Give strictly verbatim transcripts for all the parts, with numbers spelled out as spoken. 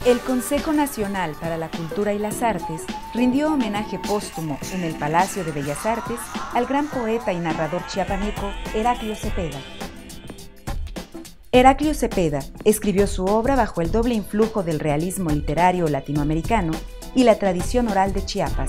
El Consejo Nacional para la Cultura y las Artes rindió homenaje póstumo en el Palacio de Bellas Artes al gran poeta y narrador chiapaneco Heraclio Cepeda. Heraclio Cepeda escribió su obra bajo el doble influjo del realismo literario latinoamericano y la tradición oral de Chiapas.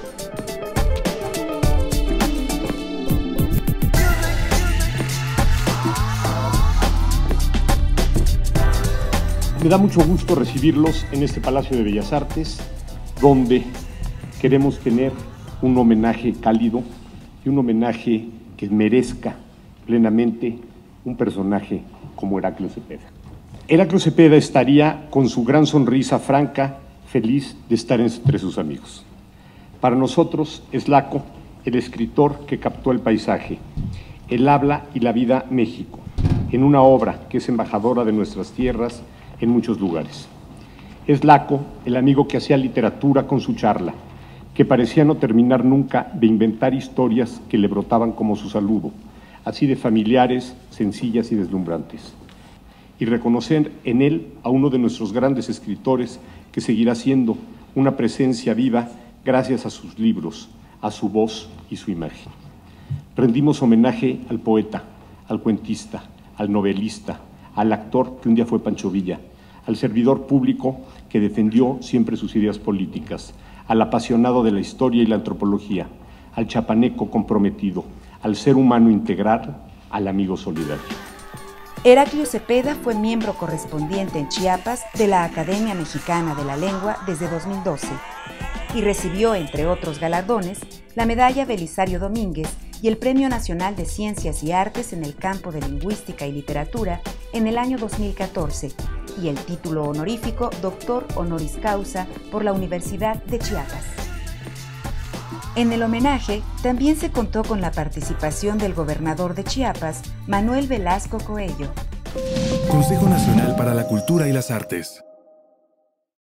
Me da mucho gusto recibirlos en este Palacio de Bellas Artes, donde queremos tener un homenaje cálido y un homenaje que merezca plenamente un personaje como Heraclio Cepeda. Heraclio Cepeda estaría con su gran sonrisa franca, feliz de estar entre sus amigos. Para nosotros es Laco, el escritor que captó el paisaje, el habla y la vida México, en una obra que es embajadora de nuestras tierras en muchos lugares. Es Laco, el amigo que hacía literatura con su charla, que parecía no terminar nunca de inventar historias que le brotaban como su saludo, así de familiares, sencillas y deslumbrantes. Y reconocer en él a uno de nuestros grandes escritores que seguirá siendo una presencia viva gracias a sus libros, a su voz y su imagen. Rendimos homenaje al poeta, al cuentista, al novelista, al actor que un día fue Pancho Villa, al servidor público que defendió siempre sus ideas políticas, al apasionado de la historia y la antropología, al chapaneco comprometido, al ser humano integral, al amigo solidario. Heraclio Cepeda fue miembro correspondiente en Chiapas de la Academia Mexicana de la Lengua desde dos mil doce y recibió, entre otros galardones, la Medalla Belisario Domínguez y el Premio Nacional de Ciencias y Artes en el campo de Lingüística y Literatura en el año dos mil catorce y el título honorífico Doctor Honoris Causa por la Universidad de Chiapas. En el homenaje también se contó con la participación del gobernador de Chiapas, Manuel Velasco Coello. Consejo Nacional para la Cultura y las Artes.